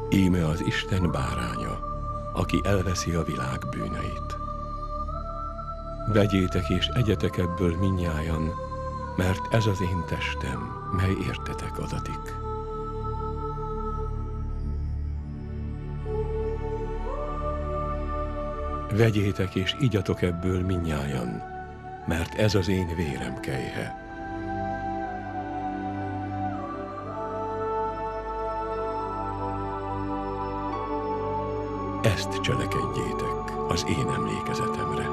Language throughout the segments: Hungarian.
Íme az Isten báránya, aki elveszi a világ bűneit. Vegyétek és egyetek ebből mindnyájan, mert ez az én testem, mely értetek adatik. Vegyétek és igyatok ebből mindnyájan, mert ez az én vérem kelyhe. Ezt cselekedjétek az én emlékezetemre.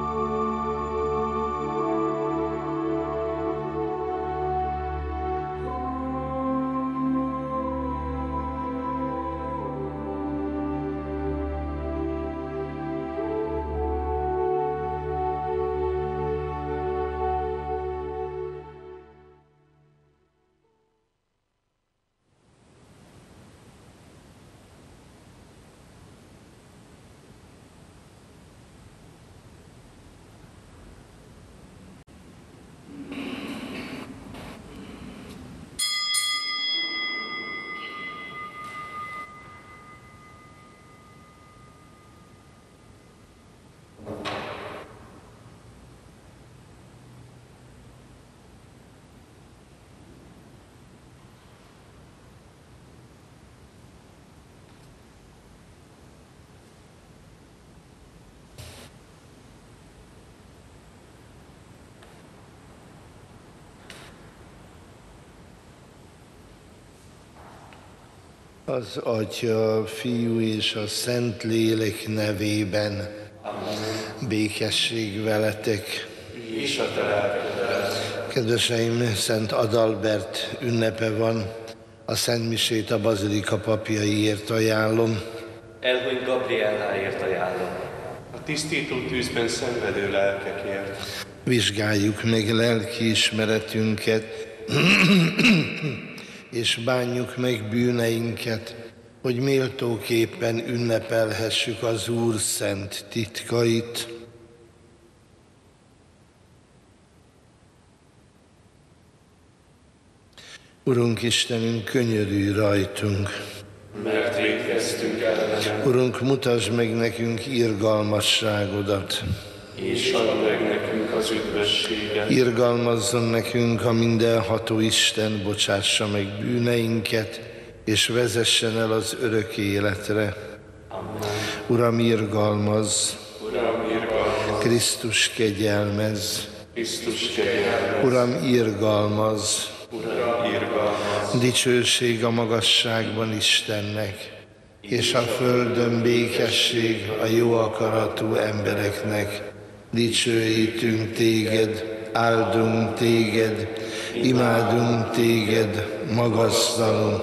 Az Atya, a Fiú és a Szentlélek nevében. Amen. Békesség veletek. És a te lelkeddel. Kedveseim, Szent Adalbert ünnepe van. A Szent Misét a Bazilika papjaiért ajánlom. Elhunyt Gabrielláért ajánlom. A tisztító tűzben szenvedő lelkekért. Vizsgáljuk meg lelki ismeretünket, és bánjuk meg bűneinket, hogy méltóképpen ünnepelhessük az Úr szent titkait. Urunk Istenünk, könyörülj rajtunk! Mert vétkeztünk ellenem. Urunk, mutasd meg nekünk irgalmasságodat! És add meg nekünk az üdvösséget. Irgalmazzon nekünk a mindenható Isten, bocsássa meg bűneinket, és vezessen el az örök életre. Amen. Uram, irgalmazz! Uram, irgalmazz! Krisztus, kegyelmezz! Krisztus, kegyelmezz! Uram, irgalmazz! Uram, irgalmazz! Dicsőség a magasságban Istennek, és a földön békesség a jó akaratú embereknek. Dicsőítünk téged, áldunk téged, imádunk téged, magasztalunk.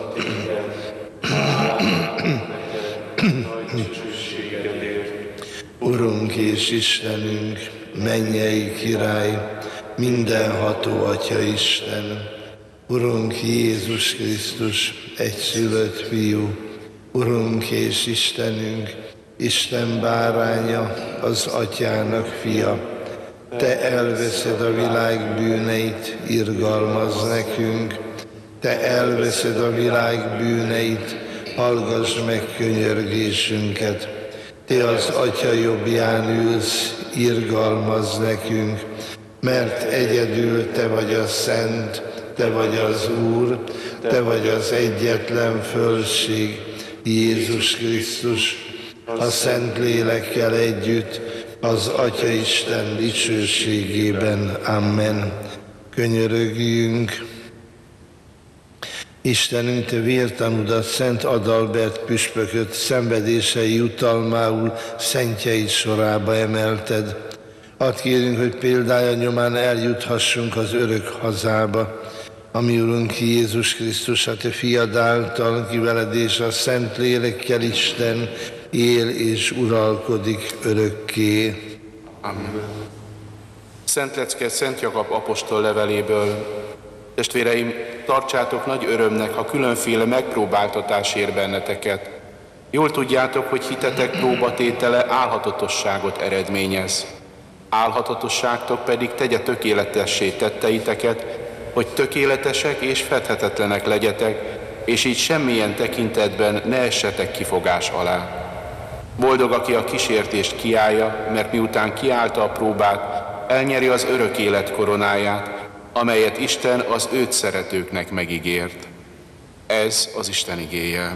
Urunk és Istenünk, mennyei király, mindenható Atya Isten, Urunk Jézus Krisztus, egyszülött Fiú, Urunk és Istenünk, Isten báránya, az Atyának fia. Te elveszed a világ bűneit, irgalmazz nekünk. Te elveszed a világ bűneit, hallgass meg könyörgésünket. Te az Atya jobbján ülsz, irgalmazz nekünk, mert egyedül Te vagy a Szent, Te vagy az Úr, Te vagy az egyetlen földség, Jézus Krisztus, a Szent Lélekkel együtt, az Atya Isten dicsőségében. Amen. Könyörögjünk. Istenünk, Te vértanudat, Szent Adalbert püspököt szenvedései jutalmául szentjeid sorába emelted. Add kérünk, hogy példája nyomán eljuthassunk az örök hazába, ami Urunk Jézus Krisztus, a Te fiad által, ki veled és a Szent Lélekkel Isten él és uralkodik örökké. Amen. Szent lecke Szent Jakab apostol leveléből. Testvéreim, tartsátok nagy örömnek, ha különféle megpróbáltatás ér benneteket. Jól tudjátok, hogy hitetek próbatétele álhatatosságot eredményez. Álhatatosságtok pedig tegye tökéletessé tetteiteket, hogy tökéletesek és fedhetetlenek legyetek, és így semmilyen tekintetben ne essetek kifogás alá. Boldog, aki a kísértést kiállja, mert miután kiállta a próbát, elnyeri az örök élet koronáját, amelyet Isten az őt szeretőknek megígért. Ez az Isten igéje.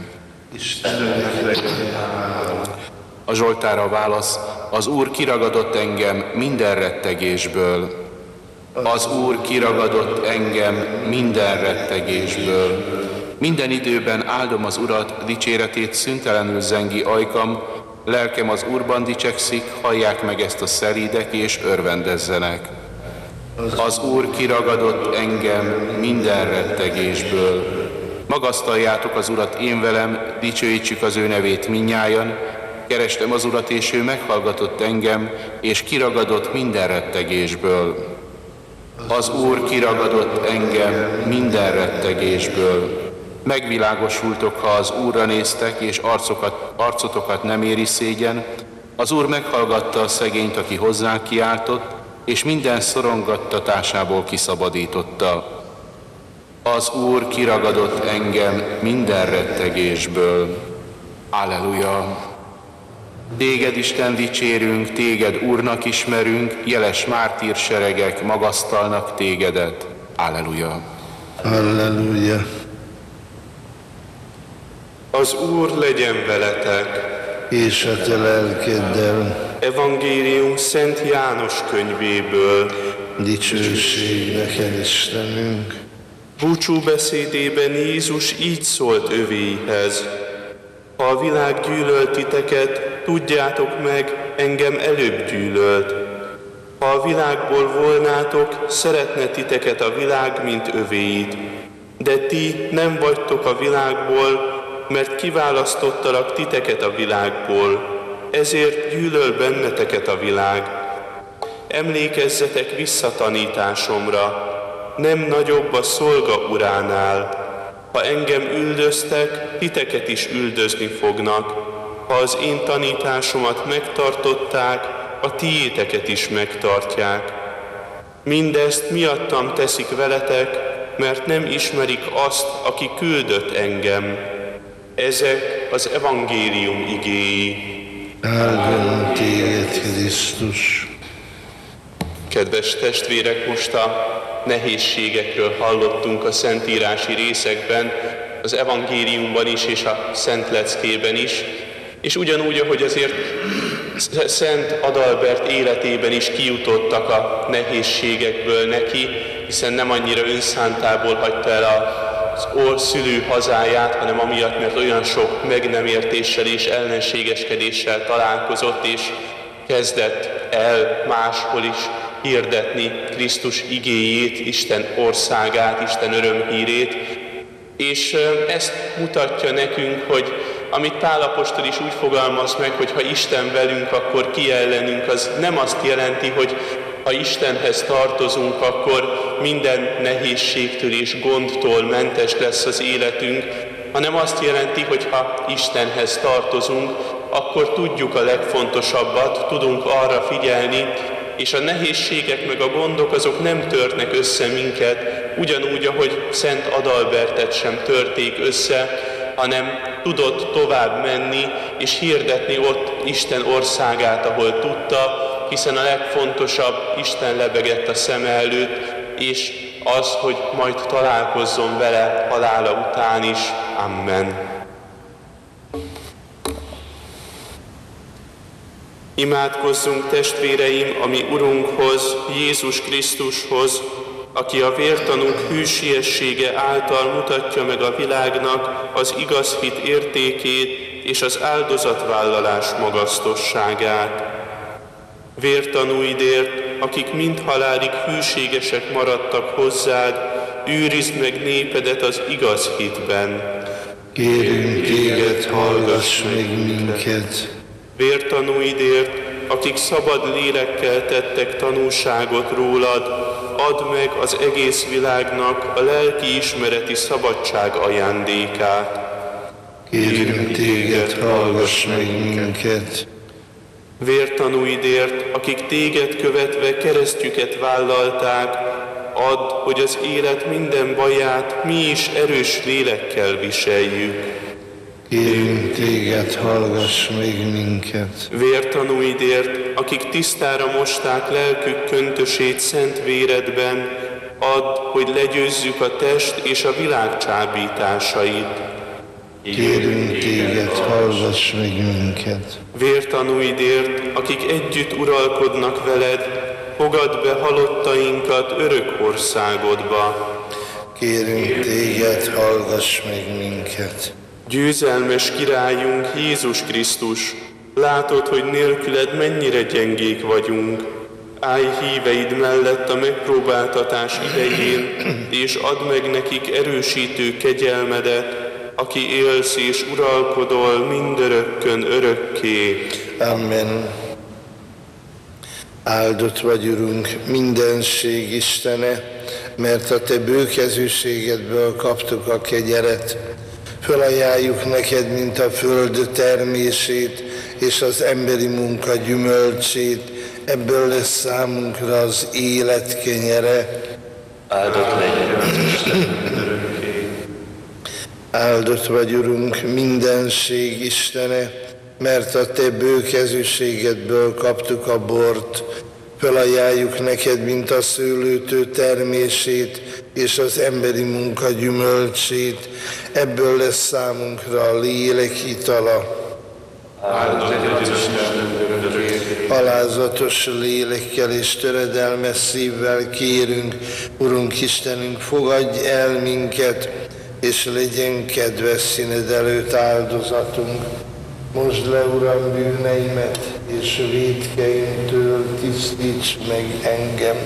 A Zsoltárra válasz: az Úr kiragadott engem minden rettegésből. Az Úr kiragadott engem minden rettegésből. Minden időben áldom az Urat, dicséretét szüntelenül zengi ajkam, lelkem az Úrban dicsekszik, hallják meg ezt a szelídek és örvendezzenek. Az Úr kiragadott engem minden rettegésből. Magasztaljátok az Urat én velem, dicsőítsük az ő nevét mindnyájan. Kerestem az Urat, és ő meghallgatott engem, és kiragadott minden rettegésből. Az Úr kiragadott engem minden rettegésből. Megvilágosultok, ha az Úrra néztek, és arcotokat nem éri szégyen. Az Úr meghallgatta a szegényt, aki hozzá kiáltott, és minden szorongattatásából kiszabadította. Az Úr kiragadott engem minden rettegésből. Alleluja! Téged, Isten, dicsérünk, téged, Úrnak ismerünk, jeles mártírseregek magasztalnak tégedet. Alleluja! Halleluja! Az Úr legyen veletek! És a te lelkeddel. Evangélium Szent János könyvéből. Dicsőség neked, Istenünk! Búcsú beszédében Jézus így szólt övéihez: ha a világ gyűlölt titeket, tudjátok meg, engem előbb gyűlölt. Ha a világból volnátok, szeretne titeket a világ, mint övéit. De ti nem vagytok a világból, mert kiválasztottalak titeket a világból, ezért gyűlöl benneteket a világ. Emlékezzetek vissza tanításomra, nem nagyobb a szolga uránál. Ha engem üldöztek, titeket is üldözni fognak. Ha az én tanításomat megtartották, a tiéteket is megtartják. Mindezt miattam teszik veletek, mert nem ismerik azt, aki küldött engem. Ezek az evangélium igéi. Áldom téged, Krisztus! Kedves testvérek, most a nehézségekről hallottunk a szentírási részekben, az evangéliumban is és a Szent Leckében is, és ugyanúgy, ahogy azért Szent Adalbert életében is kijutottak a nehézségekből neki, hiszen nem annyira önszántából hagyta el az szülő hazáját, hanem amiatt, mert olyan sok meg nem értéssel és ellenségeskedéssel találkozott, és kezdett el máshol is hirdetni Krisztus igéjét, Isten országát, Isten örömhírét. És ezt mutatja nekünk, hogy amit Pál apostol is úgy fogalmaz meg, hogy ha Isten velünk, akkor ki ellenünk, az nem azt jelenti, hogy ha Istenhez tartozunk, akkor minden nehézségtől és gondtól mentes lesz az életünk, hanem azt jelenti, hogy ha Istenhez tartozunk, akkor tudjuk a legfontosabbat, tudunk arra figyelni, és a nehézségek meg a gondok azok nem törnek össze minket, ugyanúgy, ahogy Szent Adalbertet sem törték össze, hanem tudott tovább menni és hirdetni ott Isten országát, ahol tudta, hiszen a legfontosabb, Isten lebegett a szeme előtt, és az, hogy majd találkozzon vele halála után is. Amen. Imádkozzunk, testvéreim, a mi Urunkhoz, Jézus Krisztushoz, aki a vértanúk hűségessége által mutatja meg a világnak az igaz hit értékét és az áldozatvállalás magasztosságát. Vértanúidért, akik mind halálig hűségesek maradtak hozzád, őrizd meg népedet az igaz hitben. Kérünk téged, hallgass meg minket! Vértanúidért, akik szabad lélekkel tettek tanúságot rólad, add meg az egész világnak a lelki ismereti szabadság ajándékát. Kérünk téged, hallgass meg minket! Vértanúidért, akik téged követve keresztjüket vállalták, add, hogy az élet minden baját mi is erős lélekkel viseljük. Kérünk téged, hallgass még minket. Vértanúidért, akik tisztára mosták lelkük köntösét szent véredben, add, hogy legyőzzük a test és a világ csábításait. Kérünk téged, hallgass meg minket. Vértanúidért, akik együtt uralkodnak veled, fogadd be halottainkat örök országodba. Kérünk téged, hallgass meg minket. Győzelmes királyunk Jézus Krisztus, látod, hogy nélküled mennyire gyengék vagyunk. Állj híveid mellett a megpróbáltatás idején, és add meg nekik erősítő kegyelmedet, aki élsz és uralkodol mindörökkön örökké. Amen. Áldott vagy, Urunk, mindenség Istene, mert a Te bőkezűségedből kaptuk a kegyeret. Fölajánljuk neked, mint a föld termését és az emberi munka gyümölcsét, ebből lesz számunkra az élet kenyere. Áldott legyen az Isten örökké. Áldott vagy, Urunk, mindenség Istene, mert a Te bőkezűségedből kaptuk a bort. Fölajánljuk neked, mint a szőlőtő termését és az emberi munka gyümölcsét, ebből lesz számunkra a lélek itala. Áldott legyen az Isten örökké. Alázatos lélekkel és töredelmes szívvel kérünk, Urunk Istenünk, fogadj el minket, és legyen kedves színed előtt áldozatunk. Mosd le, Uram, bűneimet, és vétkeimtől tisztíts meg engem.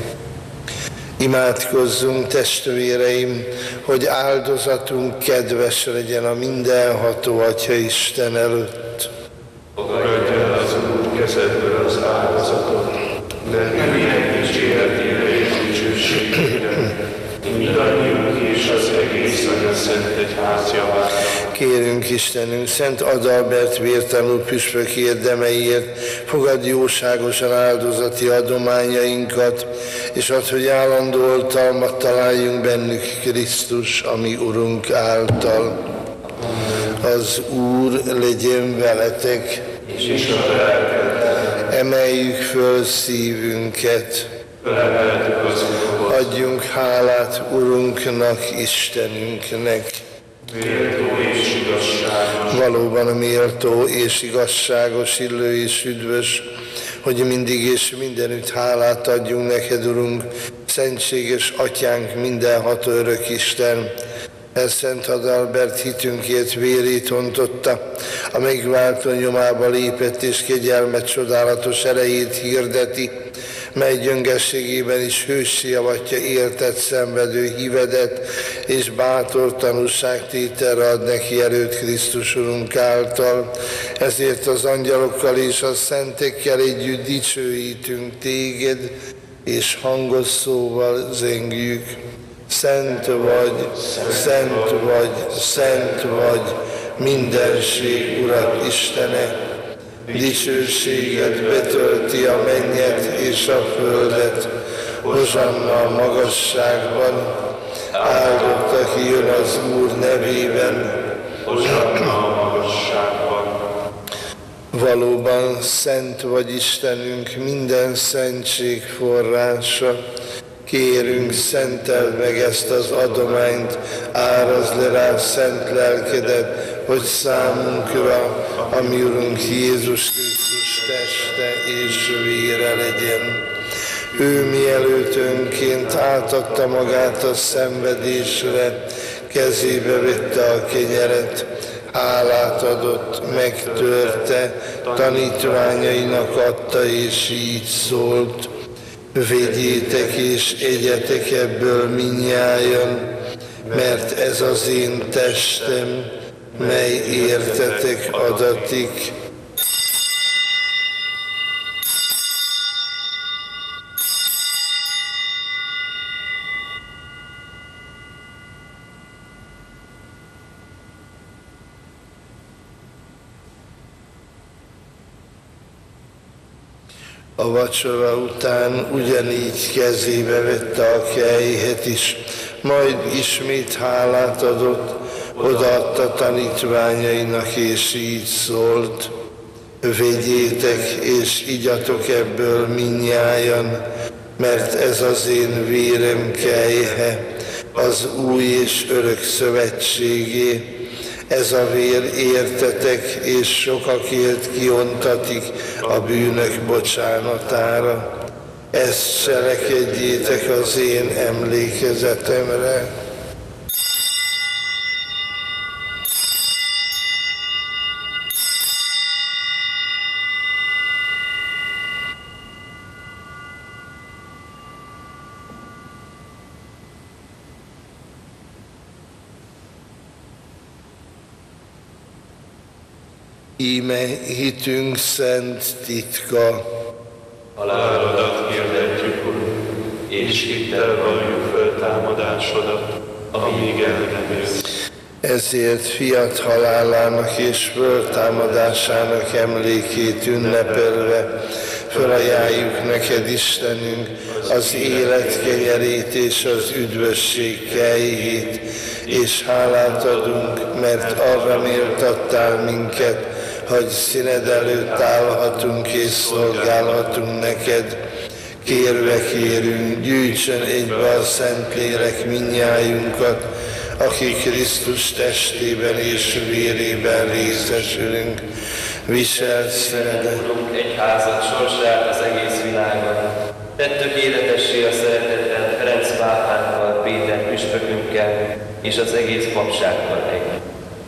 Imádkozzunk, testvéreim, hogy áldozatunk kedves legyen a mindenható Atya Isten előtt. Fogadj el az Úr kezedből az áldozatot, de nevének dicséretére és dicsőségére, mindannyiunk és az egész Anya Szent Egyház javára. Kérünk Istenünk, Szent Adalbert vértanú püspök érdemeiért, fogadd jóságosan áldozati adományainkat, és add, hogy állandó oltalmat találjunk bennük Krisztus, ami Urunk által. Az Úr legyen veletek, És a lelkeddel emeljük föl szívünket, felemeltük az Úrhoz, adjunk hálát Urunknak, Istenünknek. méltó és igazságos. Valóban méltó és igazságos, illő és üdvös, hogy mindig és mindenütt hálát adjunk neked, Urunk, szentséges Atyánk, mindenható örök Isten. Ez Szent Adalbert hitünkért vérét ontotta, a megváltó nyomába lépett és kegyelmet csodálatos erejét hirdeti, mely gyöngességében is hőssé avatja éltet szenvedő hívedet, és bátor tanúságtételre ad neki erőt Krisztus Urunk által. Ezért az angyalokkal és a szentekkel együtt dicsőítünk téged, és hangos szóval zengjük. Szent vagy, szent vagy, szent vagy, mindenség Urat Istene, dicsőséged betölti a mennyet és a földet, hozsanna a magasságban, áldott, aki jön az Úr nevében, Hozsanna a magasságban. valóban szent vagy Istenünk, minden szentség forrása. Kérünk, szenteld meg ezt az adományt, árazd le rá szent lelkedet, hogy számunkra, ami Urunk Jézus Krisztus teste és vére legyen. Ő mielőtt önként átadta magát a szenvedésre, kezébe vette a kenyeret, hálát adott, megtörte, tanítványainak adta, és így szólt: vegyétek és egyetek ebből mindnyájan, mert ez az én testem, mely értetek adatik. A vacsora után ugyanígy kezébe vette a kelyhet is, majd ismét hálát adott, odaadta tanítványainak, és így szólt: vegyétek és igyatok ebből mindnyájan, mert ez az én vérem kelyhe, az új és örök szövetségé. Ez a vér értetek és sokakért kiontatik a bűnök bocsánatára. Ezt cselekedjétek az én emlékezetemre. Íme hitünk szent titka. Halálodat hirdetjük, Urunk, és hittel valljuk föltámadásodat, amíg el nem jössz. Ezért fiat halálának és föltámadásának emlékét ünnepelve felajánljuk neked, Istenünk, az élet kenyerét és az üdvösség kelyhét, és hálát adunk, mert arra méltattál minket, hogy színed előtt állhatunk és szolgálhatunk neked. Kérve kérünk, gyűjtsön egybe a Szentlélek mindnyájunkat, akik Krisztus testében és vérében részesülünk. Viselt színedet. Egyházat sorsát az egész világon. Tettük életessé a szeretettel Ferenc pápánkkal, Péter püspökünkkel és az egész papsággal együtt.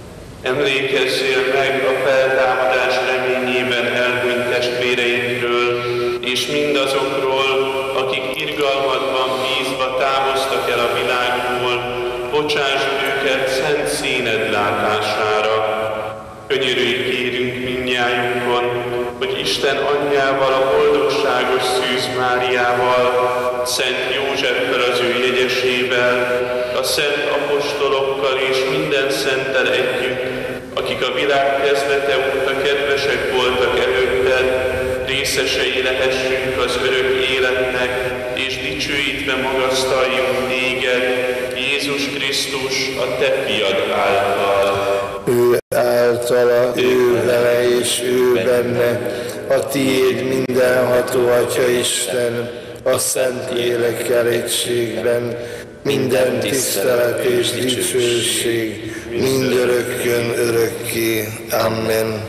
Emlékezzél meg a feltámadás reményében elhunyt testvéreinkről, és mindazokról, akik irgalmadban bízva távoztak el a világból, bocsásd őket szent színed látására. Könyörülj kérünk mindnyájunkon, hogy Isten anyjával, a boldogságos Szűz Máriával, Szent Józseffel az ő jegyesével, a szent apostolokkal és minden szenttel együtt, akik a világ kezdete óta kedvesek voltak előtted, részesei lehessünk az örök életnek, és dicsőítve magasztaljunk téged, Jézus Krisztus, a te fiad által. Ő általa, ő vele és ő benne, a tiéd mindenható Atya Isten, a Szentlélekkel egységben, minden tisztelet és dicsőség mindörökkön örökké. Amen.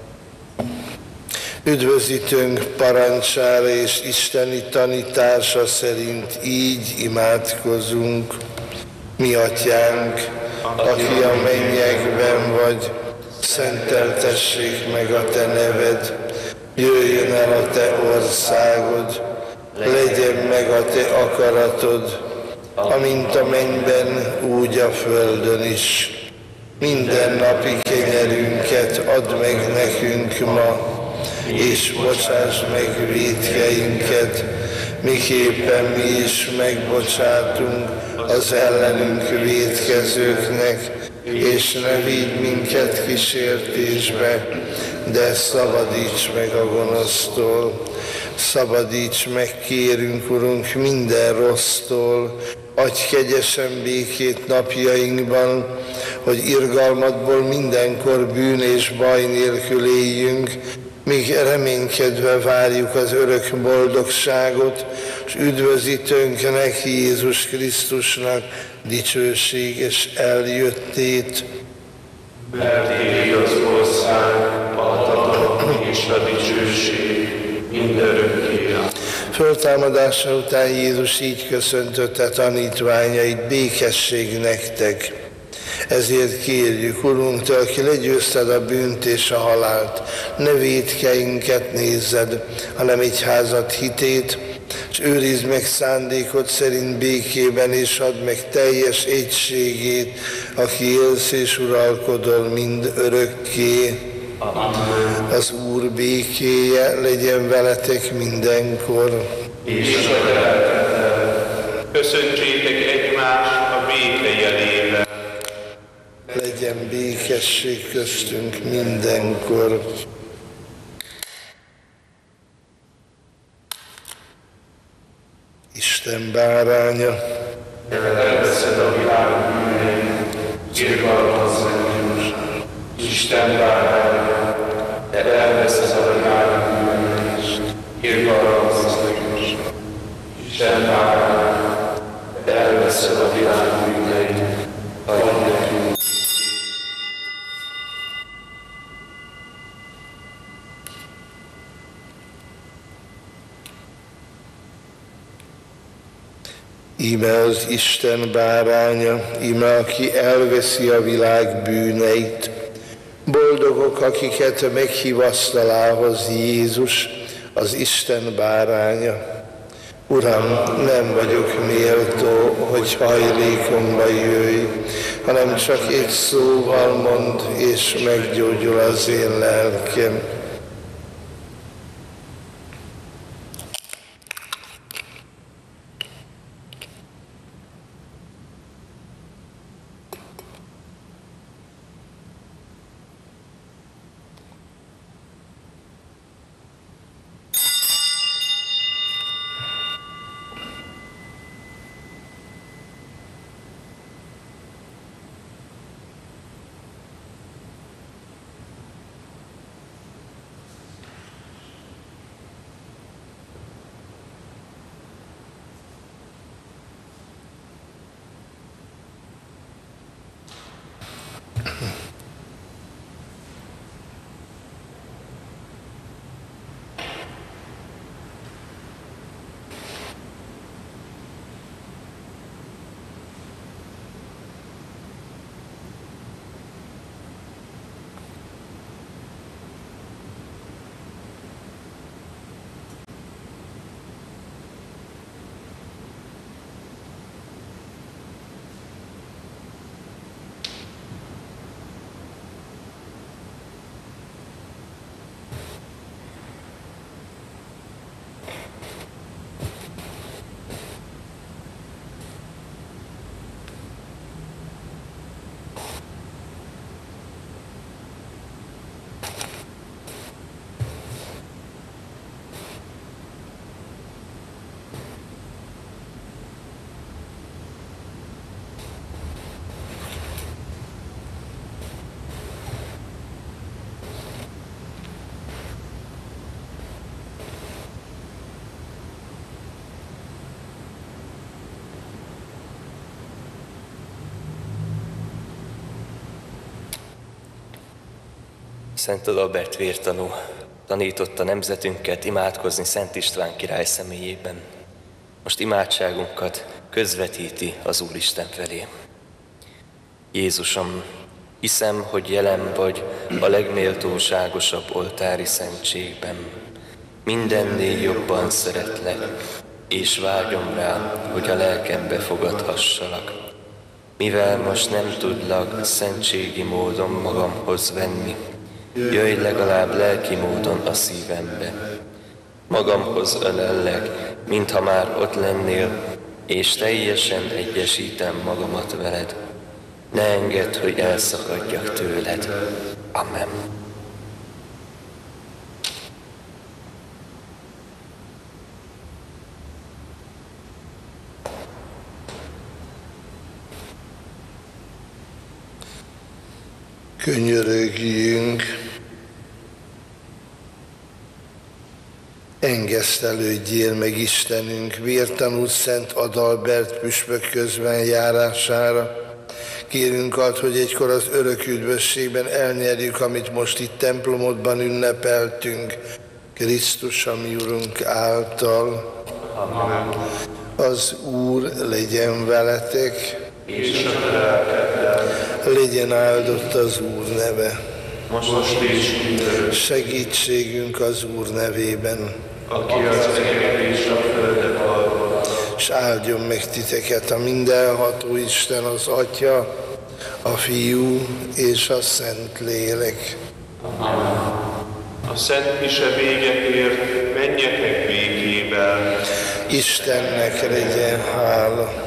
Üdvözítőnk parancsára és isteni tanítása szerint így imádkozunk. Mi Atyánk, aki a mennyekben vagy, szenteltessék meg a te neved, jöjjön el a te országod, legyen meg a te akaratod, amint a mennyben, úgy a földön is. Minden napi kenyerünket add meg nekünk ma, és bocsáss meg vétkeinket, miképpen mi is megbocsátunk az ellenünk vétkezőknek, és ne vigy minket kísértésbe, de szabadíts meg a gonosztól. Szabadíts meg, kérünk, Urunk, minden rossztól, adj kegyesen békét napjainkban, hogy irgalmadból mindenkor bűn és baj nélkül éljünk, míg reménykedve várjuk az örök boldogságot, és üdvözítőnknek, Jézus Krisztusnak dicsőséges eljöttét. Mert éri az ország, a hatalom és a dicsőség mindörökké. Föltámadása után Jézus így köszöntötte tanítványait: békesség nektek. Ezért kérjük, Urunk, Te, aki legyőzted a bűnt és a halált, ne vétkeinket nézzed, hanem egyházad hitét, és őrizd meg szándékod szerint békében, és add meg teljes egységét, aki élsz és uralkodol mind örökké. Amen. Az Úr békéje legyen veletek mindenkor. És a lelkeddel. Köszöntsétek egymást a béke jelével. Legyen békesség köztünk mindenkor. Isten báránya, elveszed a világ bűneit, irgalmazz engem. Isten báránya, te elveszed a világ bűneit, irgalmazz engem. Isten báránya, te elveszed a világ bűneit, adj nekünk. íme az Isten báránya, íme aki elveszi a világ bűneit. Boldogok, akiket meghív asztalához Jézus, az Isten báránya. Uram, nem vagyok méltó, hogy hajlékomba jöjj, hanem csak egy szóval mondd, és meggyógyul az én lelkem. Szent Adalbert vértanú tanította nemzetünket imádkozni Szent István király személyében. Most imádságunkat közvetíti az Úristen felé. Jézusom, hiszem, hogy jelen vagy a legméltóságosabb oltári szentségben. Mindennél jobban szeretlek, és vágyom rá, hogy a lelkembe fogadhassalak. Mivel most nem tudlak szentségi módon magamhoz venni, jöjj legalább lelki módon a szívembe. Magamhoz ölellek, mintha már ott lennél, és teljesen egyesítem magamat veled. Ne engedd, hogy elszakadjak tőled. Amen. Könyörögjünk, engesztelődjél meg Istenünk vértanú Szent Adalbert püspök közben járására. Kérünk ad, hogy egykor az örök üdvösségben elnyerjük, amit most itt templomodban ünnepeltünk, Krisztus, a mi Urunk által. Amen. Az Úr legyen veletek, És a lelkeddel. legyen áldott az Úr neve. Most is mindörök, Segítségünk az Úr nevében, aki az eget és a földet alkot. és áldjon meg titeket a mindenható Isten, az Atya, a Fiú és a Szent Lélek. A Szent Mise véget ért, menjetek békével. Istennek legyen hála.